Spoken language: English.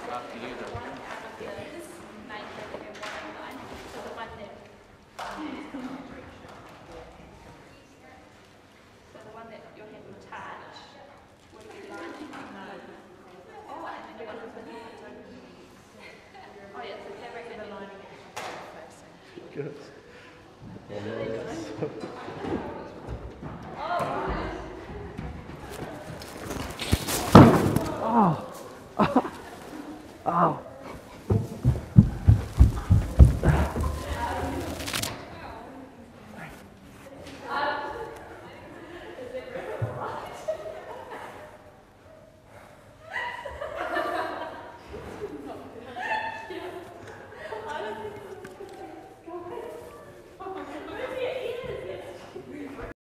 After you The though. one out of the main thread and one line. So the one that so the one that your head will touch would be lining. Oh, and then the one that's the oh yeah, so fabric and the lining. Good. Oh. Oh.